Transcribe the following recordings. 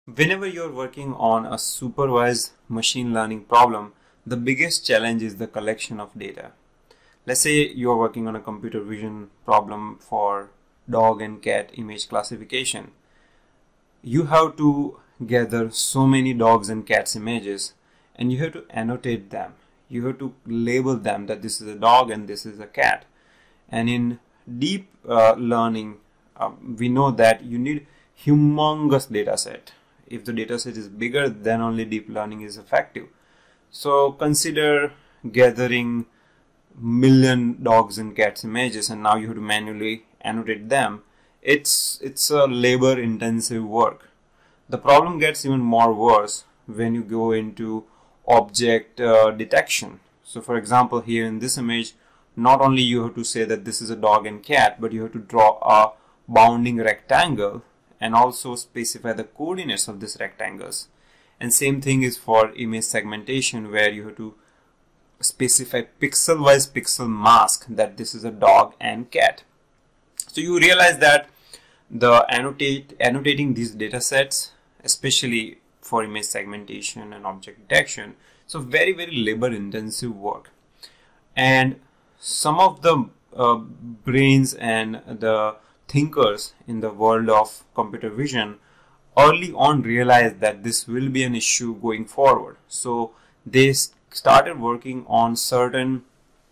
Whenever you're working on a supervised machine learning problem, the biggest challenge is the collection of data. Let's say you're working on a computer vision problem for dog and cat image classification. You have to gather so many dogs and cats images and you have to annotate them. You have to label them that this is a dog and this is a cat. And in deep learning, we know that you need humongous data set. If the dataset is bigger, then only deep learning is effective. So consider gathering million dogs and cats images and now you have to manually annotate them. It's a labor intensive work. The problem gets even more worse when you go into object detection. So for example, here in this image, not only you have to say that this is a dog and cat, but you have to draw a bounding rectangle and also specify the coordinates of these rectangles. And same thing is for image segmentation, where you have to specify pixel-wise pixel mask that this is a dog and cat. So you realize that the annotating these data sets, especially for image segmentation and object detection, so very labor intensive work. And some of the brains and the thinkers in the world of computer vision early on realized that this will be an issue going forward. So they started working on certain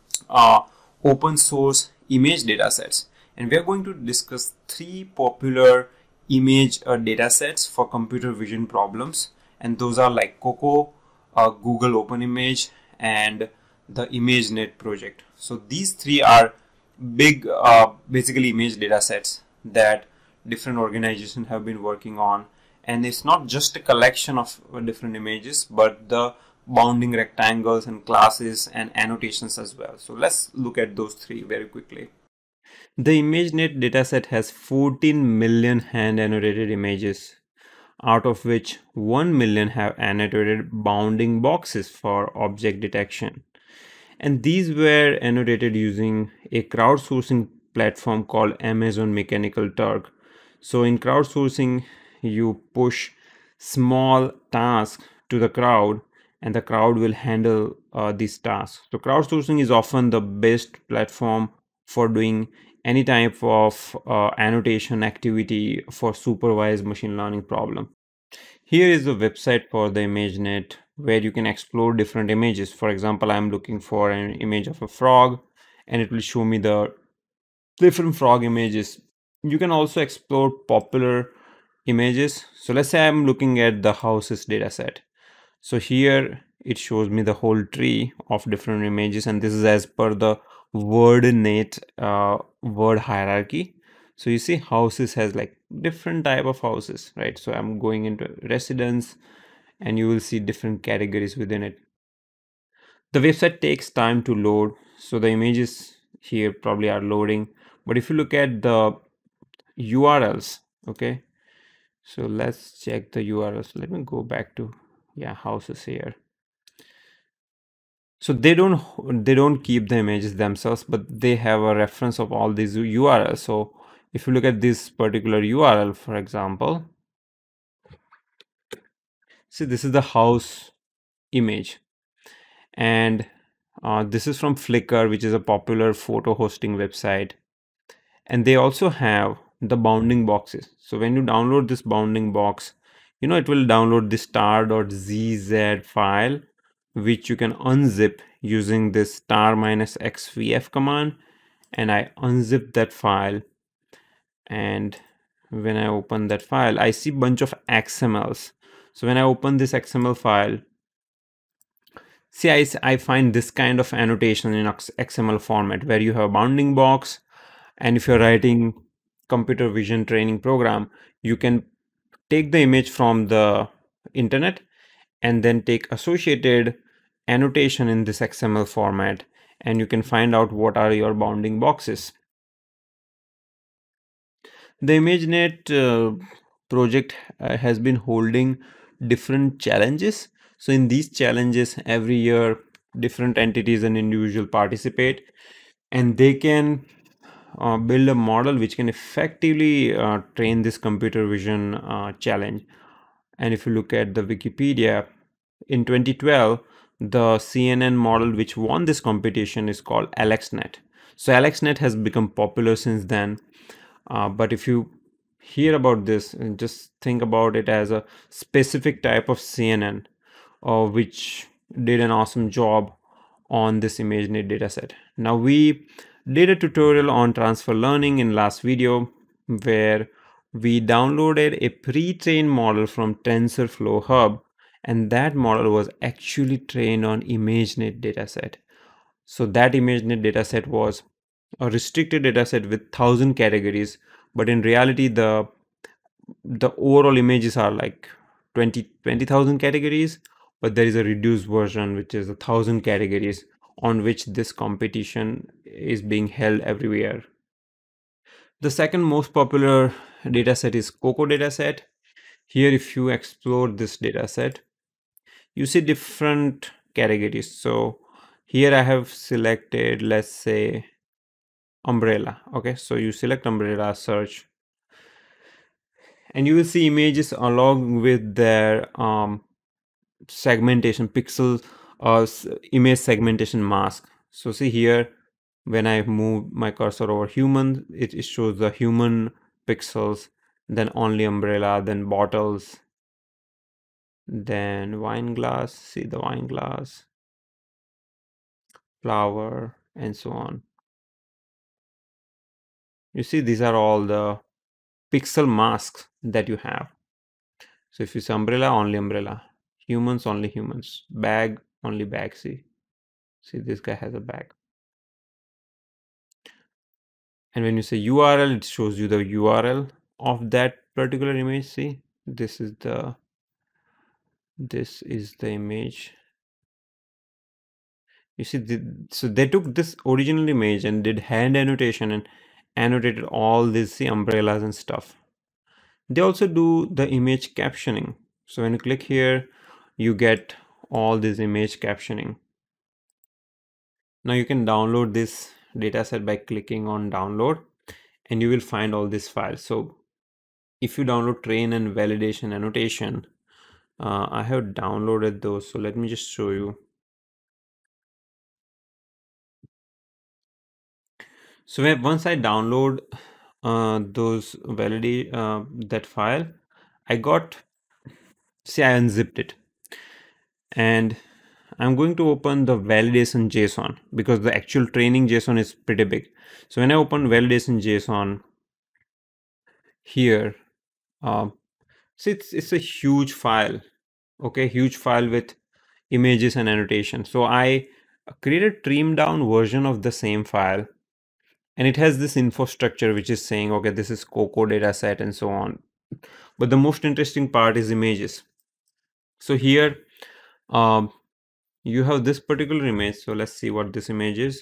open source image datasets. And we are going to discuss three popular image datasets for computer vision problems. And those are like Coco, Google Open Image, and the ImageNet project. So these three are big basically image data sets that different organizations have been working on, and it's not just a collection of different images but the bounding rectangles and classes and annotations as well. So let's look at those three very quickly. The ImageNet dataset has 14 million hand annotated images, out of which 1 million have annotated bounding boxes for object detection. And these were annotated using a crowdsourcing platform called Amazon Mechanical Turk. So in crowdsourcing, you push small tasks to the crowd and the crowd will handle these tasks. So crowdsourcing is often the best platform for doing any type of annotation activity for supervised machine learning problem. Here is the website for the ImageNet where you can explore different images. For example, I'm looking for an image of a frog and it will show me the different frog images. You can also explore popular images. So let's say I'm looking at the houses dataset. So here it shows me the whole tree of different images, and this is as per the WordNet word hierarchy. So you see houses has like different type of houses, right? So I'm going into residence and you will see different categories within it. The website takes time to load, so the images here probably are loading. But if you look at the URLs, okay, so let's check the URLs. Let me go back to houses here. So they don't keep the images themselves, but they have a reference of all these URLs. So if you look at this particular URL, for example, see, this is the house image, and this is from Flickr, which is a popular photo hosting website. And they also have the bounding boxes. So when you download this bounding box, it will download the star.zz file, which you can unzip using this star-xvf command. And I unzip that file, and when I open that file, I see a bunch of XMLs. So when I open this XML file, see, I find this kind of annotation in XML format where you have a bounding box. And if you're writing computer vision training program, you can take the image from the internet and then take associated annotation in this XML format, and you can find out what are your bounding boxes. The ImageNet project has been holding different challenges. So in these challenges, every year different entities and individuals participate, and they can build a model which can effectively train this computer vision challenge. And if you look at the Wikipedia, in 2012, the CNN model which won this competition is called AlexNet. So AlexNet has become popular since then. But if you hear about this, and just think about it as a specific type of CNN, which did an awesome job on this ImageNet dataset. Now we did a tutorial on transfer learning in last video where we downloaded a pre-trained model from TensorFlow Hub, and that model was actually trained on ImageNet dataset. So that ImageNet dataset was a restricted dataset with 1,000 categories, but in reality the overall images are like 20,000 categories, but there is a reduced version which is 1,000 categories on which this competition is being held everywhere. The second most popular dataset is Coco dataset. Here, if you explore this dataset, you see different categories. So here I have selected, let's say, umbrella. Okay, so you select umbrella, search, and you will see images along with their segmentation pixel or image segmentation mask. So see here, when I move my cursor over human, it shows the human pixels, then only umbrella, then bottles, then wine glass, see the wine glass, flower, and so on. You see, these are all the pixel masks that you have. So if it's umbrella, only umbrella, humans, only humans, bag, only bag. See this guy has a bag. And when you say URL, it shows you the URL of that particular image. See, this is the image. You see, so they took this original image and did hand annotation and annotated all these, see, umbrellas and stuff. They also do the image captioning. So when you click here, you get all this image captioning. Now you can download this dataset by clicking on download, and you will find all these files. So if you download train and validation annotation, I have downloaded those. So let me just show you. So once I download those validate that file, see, I unzipped it, and I'm going to open the validation JSON because the actual training JSON is pretty big. So when I open validation JSON here, see, it's a huge file. Okay, huge file with images and annotation. So I created trimmed down version of the same file, and it has this infrastructure which is saying, okay, this is Coco dataset and so on. But the most interesting part is images. So here you have this particular image. So let's see what this image is.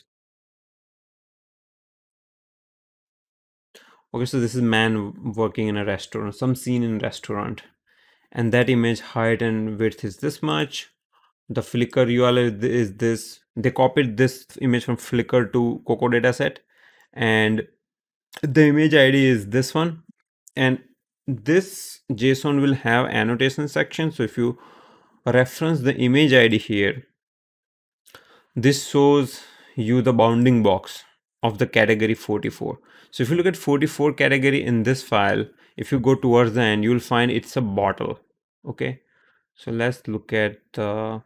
Okay, so this is man working in a restaurant, some scene in restaurant, and that image height and width is this much. The Flickr URL is this. They copied this image from Flickr to Coco dataset, and the image ID is this one. And this JSON will have annotation section. So if you reference the image ID here, this shows you the bounding box of the category 44. So if you look at 44 category in this file, if you go towards the end, you'll find it's a bottle. Okay, so let's look at the,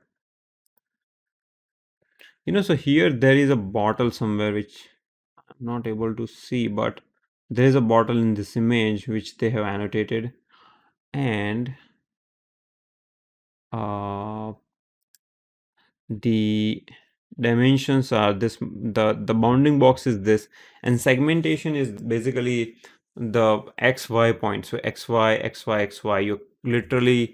so here there is a bottle somewhere which I'm not able to see, but there is a bottle in this image which they have annotated, and the dimensions are this, the bounding box is this, and segmentation is basically the XY point. So XY, XY, XY, you literally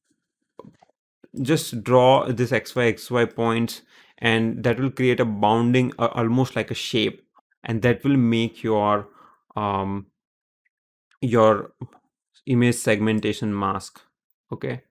just draw this XY, XY points, and that will create a bounding almost like a shape, and that will make your image segmentation mask. Okay,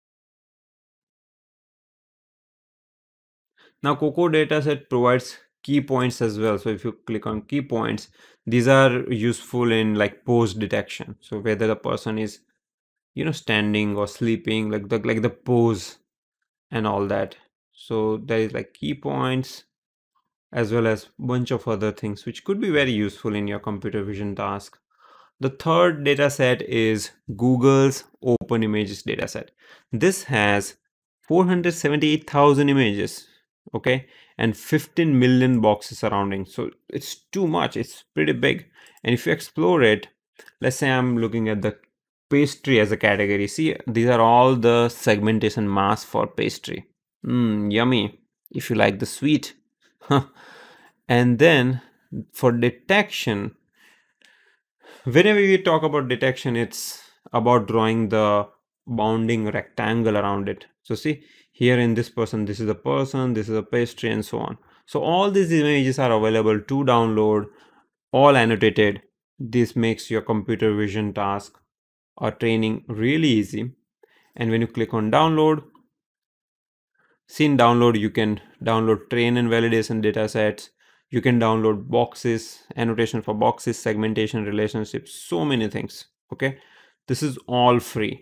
now Coco dataset provides key points as well. So if you click on key points, these are useful in like pose detection. So whether the person is standing or sleeping, like the pose and all that. So there is like key points as well as bunch of other things which could be very useful in your computer vision task. The third data set is Google's Open Images dataset. This has 478,000 images, okay, and 15 million boxes surrounding. So it's too much, it's pretty big. And if you explore it, let's say I'm looking at the pastry as a category. See, these are all the segmentation masks for pastry. Yummy, if you like the sweet. And then for detection, whenever we talk about detection, it's about drawing the bounding rectangle around it. So see, here in this person, this is a person, this is a pastry, and so on. So all these images are available to download, all annotated. This makes your computer vision task or training really easy. And when you click on download, see, in download, you can download train and validation datasets. You can download boxes, annotation for boxes, segmentation, relationships, so many things. Okay, this is all free.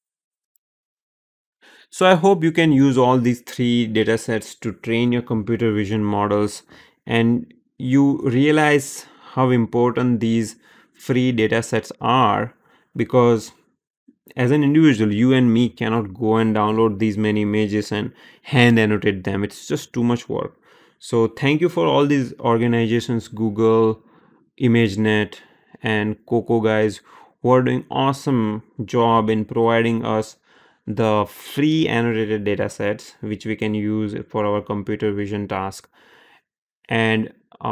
So I hope you can use all these three datasets to train your computer vision models, and you realize how important these free datasets are, because as an individual, you and me cannot go and download these many images and hand annotate them. It's just too much work. So thank you for all these organizations, Google, ImageNet, and Coco guys, who are doing awesome job in providing us the free annotated data sets which we can use for our computer vision task. And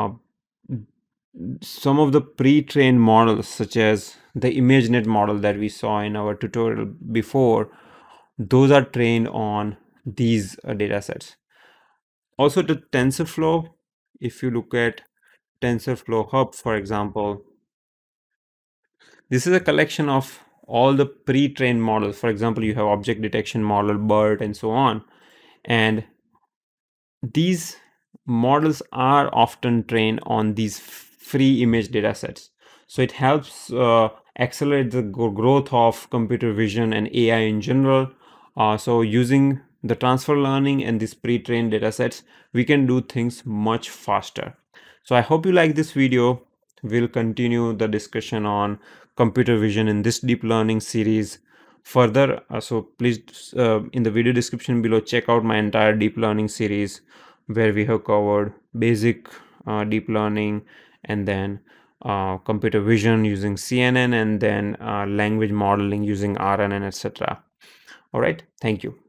some of the pre-trained models, such as the ImageNet model that we saw in our tutorial before, those are trained on these data sets. Also, the TensorFlow, if you look at TensorFlow Hub, for example, this is a collection of all the pre-trained models. For example, you have object detection model, BERT, and so on. And these models are often trained on these free image datasets. So it helps accelerate the growth of computer vision and AI in general. So using the transfer learning and these pre-trained datasets, we can do things much faster. So I hope you like this video. We'll continue the discussion on computer vision in this deep learning series further. So please, in the video description below, check out my entire deep learning series, where we have covered basic deep learning, and then computer vision using CNN, and then language modeling using RNN, etc. All right, thank you.